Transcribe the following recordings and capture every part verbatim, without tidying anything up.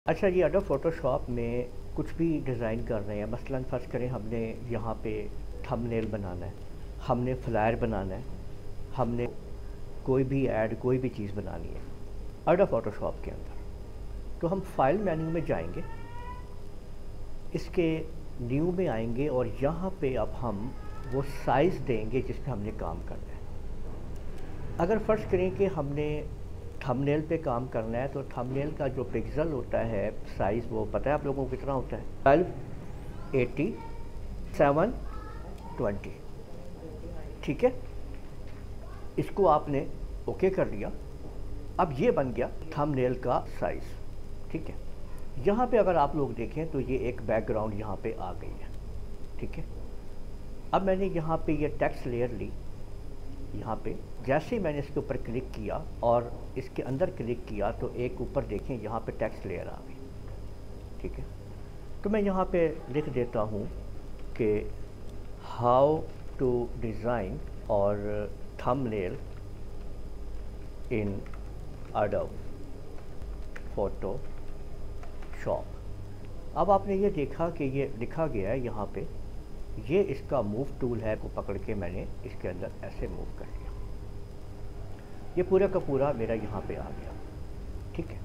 अच्छा जी, adobe Photoshop में कुछ भी डिज़ाइन कर रहे हैं, मसलन फ़र्ज़ करें हमने यहाँ पे थंबनेल बनाना है, हमने फ्लायर बनाना है, हमने कोई भी ऐड कोई भी चीज़ बनानी है एडोब फ़ोटोशॉप के अंदर। तो हम फाइल मेन्यू में जाएंगे, इसके न्यू में आएंगे और यहाँ पे अब हम वो साइज़ देंगे जिस पे हमने काम करना है। अगर फ़र्ज़ करें कि हमने थंबनेल पे काम करना है तो थंबनेल का जो पिक्सल होता है साइज़, वो पता है आप लोगों को कितना होता है? Twelve eighty seven twenty. ठीक है, इसको आपने ओके कर लिया। अब ये बन गया थंबनेल का साइज़। ठीक है, यहाँ पे अगर आप लोग देखें तो ये एक बैकग्राउंड यहाँ पे आ गई है। ठीक है, अब मैंने यहाँ पे ये टेक्स्ट लेयर ली। यहाँ पे जैसे ही मैंने इसके ऊपर क्लिक किया और इसके अंदर क्लिक किया तो एक ऊपर देखें यहाँ पे टेक्स्ट लेयर आ गई। ठीक है, तो मैं यहाँ पे लिख देता हूँ कि हाउ टू डिज़ाइन और थंबनेल इन एडोब फ़ोटोशॉप। अब आपने ये देखा कि ये लिखा गया है यहाँ पे, ये इसका मूव टूल है को पकड़ के मैंने इसके अंदर ऐसे मूव कर लिया, ये पूरा का पूरा मेरा यहाँ पे आ गया। ठीक है,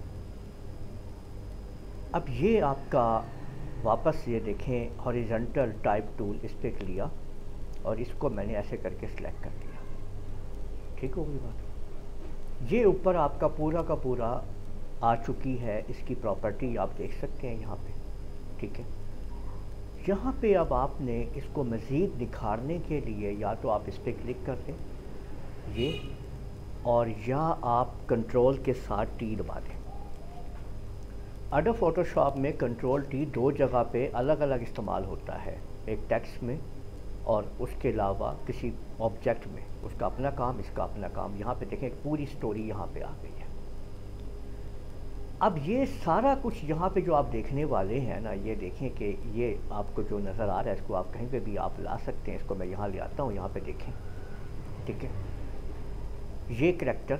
अब ये आपका वापस ये देखें हॉरिजॉन्टल टाइप टूल इस पर लिया और इसको मैंने ऐसे करके सिलेक्ट कर लिया। ठीक हो गई बात। ये ऊपर आपका पूरा का पूरा आ चुकी है, इसकी प्रॉपर्टी आप देख सकते हैं यहाँ पे। ठीक है, यहाँ पे अब आपने इसको मज़ीद निखारने के लिए या तो आप इस पर क्लिक कर दें ये, और या आप कंट्रोल के साथ टी दबा दें। एडोब फ़ोटोशॉप में कंट्रोल टी दो जगह पे अलग अलग इस्तेमाल होता है, एक टेक्स्ट में और उसके अलावा किसी ऑब्जेक्ट में। उसका अपना काम, इसका अपना काम। यहाँ पे देखें पूरी स्टोरी यहाँ पे आ गई है। अब ये सारा कुछ यहाँ पे जो आप देखने वाले हैं ना, ये देखें कि ये आपको जो नज़र आ रहा है इसको आप कहीं पे भी आप ला सकते हैं। इसको मैं यहाँ ले आता हूँ, यहाँ पे देखें। ठीक है, ये करैक्टर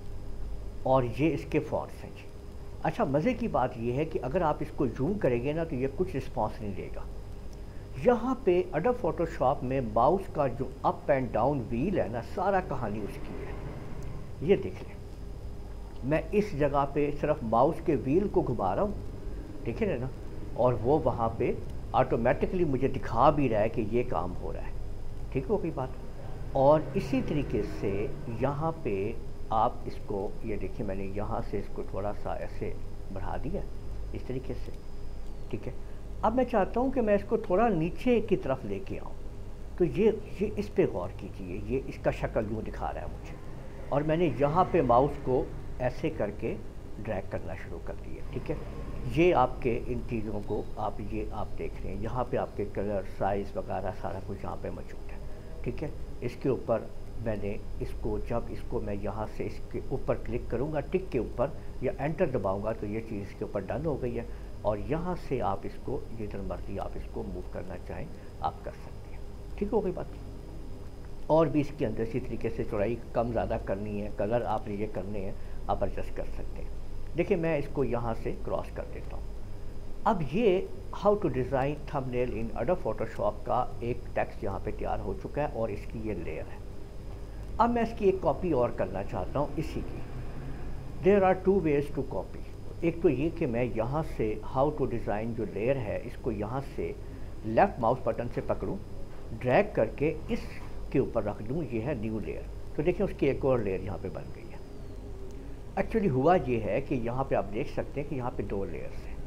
और ये इसके फॉन्ट्स हैं जी। अच्छा, मज़े की बात ये है कि अगर आप इसको जूम करेंगे ना तो ये कुछ रिस्पॉन्स नहीं देगा। यहाँ पे एडोब फ़ोटोशॉप में माउस का जो अप एंड डाउन व्हील है ना, सारा कहानी उसकी है। ये देख लें, मैं इस जगह पे सिर्फ माउस के व्हील को घुमा रहा हूँ, ठीक है ना, और वो वहाँ पे ऑटोमेटिकली मुझे दिखा भी रहा है कि ये काम हो रहा है। ठीक हो गई बात। और इसी तरीके से यहाँ पे आप इसको, ये देखिए मैंने यहाँ से इसको थोड़ा सा ऐसे बढ़ा दिया इस तरीके से। ठीक है, अब मैं चाहता हूँ कि मैं इसको थोड़ा नीचे की तरफ लेके आऊँ, तो ये ये इस पे गौर कीजिए, ये इसका शक्ल यूँ दिखा रहा है मुझे, और मैंने यहाँ पे माउस को ऐसे करके ड्रैग करना शुरू कर दिया। ठीक है, ये आपके इन चीज़ों को आप ये आप देख रहे हैं, यहाँ पे आपके कलर साइज़ वगैरह सारा कुछ यहाँ पे मौजूद है। ठीक है, इसके ऊपर मैंने इसको, जब इसको मैं यहाँ से इसके ऊपर क्लिक करूँगा टिक के ऊपर या एंटर दबाऊँगा तो ये चीज़ इसके ऊपर डन हो गई है। और यहाँ से आप इसको जिधर मर्जी आप इसको मूव करना चाहें आप कर सकते हैं। ठीक हो गई बात। और भी इसके अंदर इसी तरीके से चौड़ाई कम ज़्यादा करनी है, कलर आपने ये करने हैं, आप एडजस्ट कर सकते हैं। देखिए मैं इसको यहाँ से क्रॉस कर देता हूँ। अब ये how to design thumbnail in Adobe Photoshop का एक टेक्स्ट यहाँ पे तैयार हो चुका है और इसकी ये लेयर है। अब मैं इसकी एक कॉपी और करना चाहता हूँ इसी की। There are two ways to copy. एक तो ये कि मैं यहाँ से हाउ टू डिज़ाइन जो लेयर है इसको यहाँ से लेफ़्ट माउस बटन से पकड़ूँ, ड्रैग करके इसके ऊपर रख दूँ, ये है न्यू लेयर। तो देखिए उसकी एक और लेयर यहाँ पे बन गई है। एक्चुअली हुआ ये है कि यहाँ पे आप देख सकते हैं कि यहाँ पे दो लेयर्स हैं।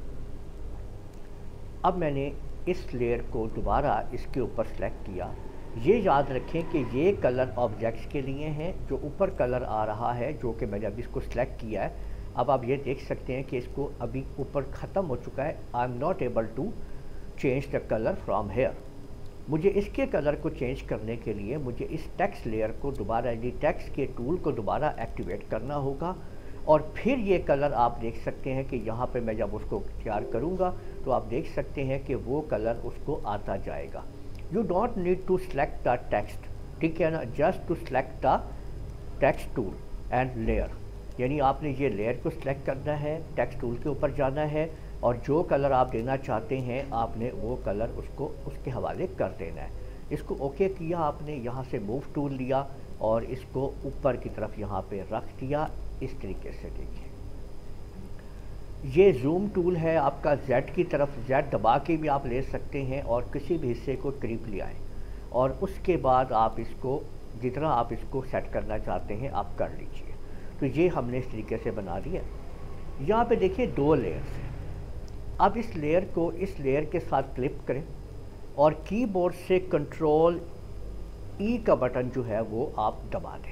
अब मैंने इस लेयर को दोबारा इसके ऊपर सेलेक्ट किया। ये याद रखें कि ये कलर ऑब्जेक्ट्स के लिए हैं, जो ऊपर कलर आ रहा है जो कि मैंने अभी इसको सेलेक्ट किया है। अब आप ये देख सकते हैं कि इसको अभी ऊपर ख़त्म हो चुका है। I am not able to change the colour from here. मुझे इसके कलर को चेंज करने के लिए मुझे इस टेक्स्ट लेयर को दोबारा, ये टेक्स्ट के टूल को दोबारा एक्टिवेट करना होगा, और फिर ये कलर आप देख सकते हैं कि यहाँ पे मैं जब उसको तैयार करूँगा तो आप देख सकते हैं कि वो कलर उसको आता जाएगा। You don't need to select the text, ठीक है ना, just to select the text tool and layer. यानी आपने ये लेयर को सिलेक्ट करना है, टेक्स्ट टूल के ऊपर जाना है और जो कलर आप देना चाहते हैं आपने वो कलर उसको उसके हवाले कर देना है। इसको ओके किया आपने, यहाँ से मूव टूल लिया और इसको ऊपर की तरफ यहाँ पे रख दिया इस तरीके से। देखिए ये जूम टूल है आपका, जेड की तरफ जेड दबा के भी आप ले सकते हैं और किसी भी हिस्से को करीब ले आएँ और उसके बाद आप इसको जितना आप इसको सेट करना चाहते हैं आप कर लीजिए। तो ये हमने इस तरीके से बना दिया। यहाँ पे देखिए दो लेयर्स हैं। अब इस लेयर को इस लेयर के साथ क्लिक करें और कीबोर्ड से कंट्रोल ई का बटन जो है वो आप दबा दें।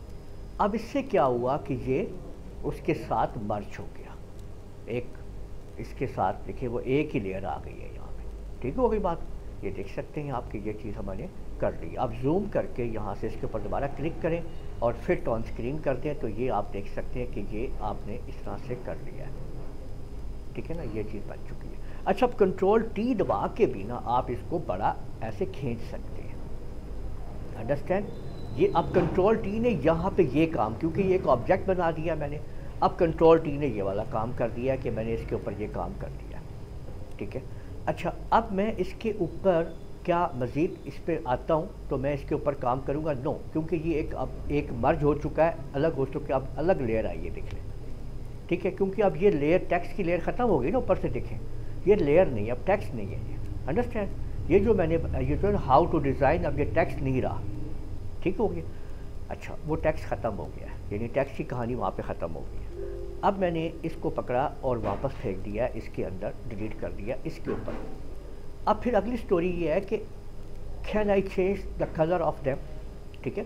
अब इससे क्या हुआ कि ये उसके साथ मर्ज हो गया, एक इसके साथ देखिए वो एक ही लेयर आ गई है यहाँ पे। ठीक हो गई बात, ये देख सकते हैं आपकी ये चीज़ हमने कर ली। अब जूम करके यहाँ से इसके ऊपर दोबारा क्लिक करें और फिर ऑन स्क्रीन कर दें तो ये आप देख सकते हैं कि ये आपने इस तरह से कर लिया है। ठीक है ना, ये चीज़ बन चुकी है। अच्छा, अब कंट्रोल टी दबा के भी ना आप इसको बड़ा ऐसे खींच सकते हैं। अंडरस्टैंड? ये अब कंट्रोल टी ने यहाँ पे ये काम, क्योंकि ये एक ऑब्जेक्ट बना दिया मैंने, अब कंट्रोल टी ने ये वाला काम कर दिया कि मैंने इसके ऊपर ये काम कर दिया। ठीक है। अच्छा, अब मैं इसके ऊपर क्या मज़ीद इस पर आता हूँ तो मैं इसके ऊपर काम करूँगा? नो, क्योंकि ये एक अब एक मर्ज हो चुका है, अलग हो चुका है। अब अलग लेयर आई है, देख लें। ठीक है, क्योंकि अब ये लेयर टेक्स्ट की लेयर ख़त्म हो गई ना, ऊपर से देखें ये लेयर नहीं, अब टेक्स्ट नहीं है ये। अंडरस्टैंड? ये जो मैंने ये जो हाउ टू डिज़ाइन, अब ये टेक्स्ट नहीं रहा। ठीक हो गया। अच्छा, वो टेक्स्ट ख़त्म हो गया है, यानी टेक्स्ट की कहानी वहाँ पे ख़त्म हो गई है। अब मैंने इसको पकड़ा और वापस फेंक दिया इसके अंदर, डिलीट कर दिया इसके ऊपर। अब फिर अगली स्टोरी ये है कि can I change the colour of them. ठीक है,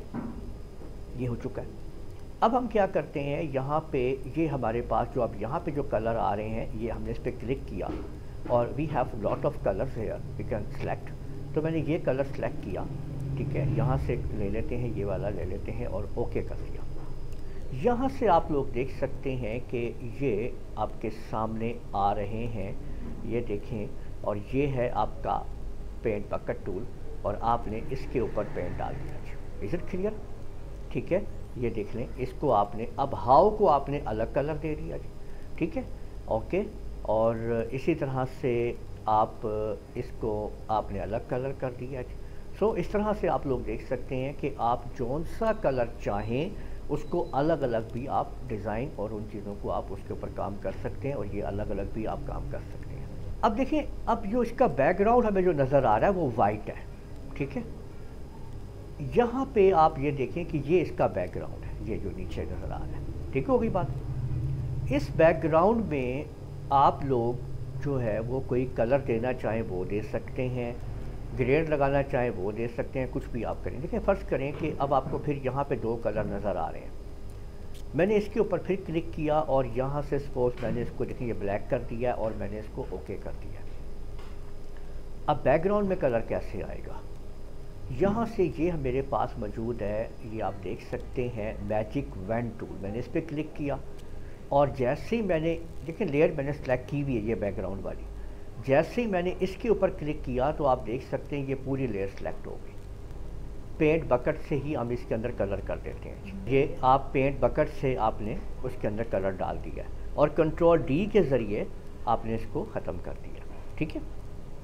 ये हो चुका है। अब हम क्या करते हैं, यहाँ पे ये हमारे पास जो अब यहाँ पे जो कलर आ रहे हैं, ये हमने इस पर क्लिक किया और we have lot of colours here, we can select. तो मैंने ये कलर सेलेक्ट किया। ठीक है, यहाँ से ले लेते हैं, ये वाला ले लेते हैं और ओके कर दिया। यहाँ से आप लोग देख सकते हैं कि ये आपके सामने आ रहे हैं, ये देखें, और ये है आपका पेंट बकेट टूल और आपने इसके ऊपर पेंट डाल दिया। Is it clear? ठीक है, ये देख लें, इसको आपने अब हाउ को आपने अलग कलर दे दिया जी। ठीक है, ओके। और इसी तरह से आप इसको आपने अलग कलर कर दिया जी। सो इस तरह से आप लोग देख सकते हैं कि आप जौन सा कलर चाहें उसको अलग अलग भी आप डिज़ाइन और उन चीज़ों को आप उसके ऊपर काम कर सकते हैं और ये अलग अलग भी आप काम कर सकते हैं। अब देखिए, अब जो इसका बैकग्राउंड हमें जो नज़र आ रहा है वो वाइट है। ठीक है, यहाँ पे आप ये देखें कि ये इसका बैकग्राउंड है, ये जो नीचे नज़र आ रहा है। ठीक हो गई बात। इस बैकग्राउंड में आप लोग जो है वो कोई कलर देना चाहें वो दे सकते हैं, ग्रेड लगाना चाहें वो दे सकते हैं, कुछ भी आप करें। देखिए, फ़र्ज़ करें कि अब आपको फिर यहाँ पे दो कलर नज़र आ रहे हैं, मैंने इसके ऊपर फिर क्लिक किया और यहाँ से सपोज मैंने इसको देखिए ये ब्लैक कर दिया और मैंने इसको ओके कर दिया। अब बैकग्राउंड में कलर कैसे आएगा? यहाँ से ये मेरे पास मौजूद है, ये आप देख सकते हैं मैजिक वैन टूल। मैंने इस पर क्लिक किया और जैसे ही मैंने देखिए लेयर मैंने सेलेक्ट की हुई है ये बैकग्राउंड वाली, जैसे ही मैंने इसके ऊपर क्लिक किया तो आप देख सकते हैं ये पूरी लेयर सेलेक्ट हो गई। पेंट बकेट से ही हम इसके अंदर कलर कर देते हैं। ये आप पेंट बकेट से आपने उसके अंदर कलर डाल दिया और कंट्रोल डी के ज़रिए आपने इसको ख़त्म कर दिया। ठीक है,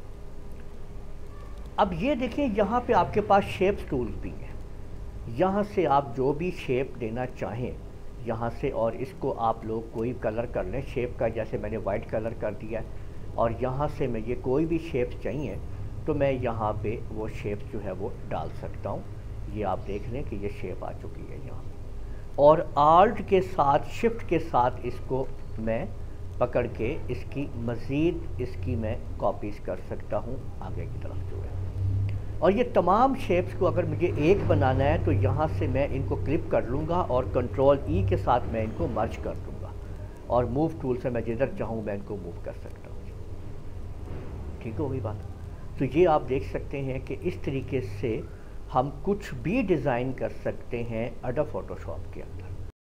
अब ये देखिए यहाँ पे आपके पास शेप्स टूल्स भी हैं। यहाँ से आप जो भी शेप देना चाहें यहाँ से, और इसको आप लोग कोई कलर कर लें शेप का, जैसे मैंने वाइट कलर कर दिया और यहाँ से मैं ये कोई भी शेप्स चाहिए तो मैं यहाँ पे वो शेप जो है वो डाल सकता हूँ। ये आप देख लें कि ये शेप आ चुकी है यहाँ, और आल्ट के साथ शिफ्ट के साथ इसको मैं पकड़ के इसकी मज़ीद इसकी मैं कॉपीज़ कर सकता हूँ आगे की तरफ जो है। और ये तमाम शेप्स को अगर मुझे एक बनाना है तो यहाँ से मैं इनको क्लिप कर लूँगा और कंट्रोल ई के साथ मैं इनको मर्ज कर दूँगा और मूव टूल से मैं जिधर चाहूँ मैं इनको मूव कर सकता हूँ। ठीक हो गई बात। तो ये आप देख सकते हैं कि इस तरीके से हम कुछ भी डिज़ाइन कर सकते हैं एडोब फोटोशॉप के अंदर।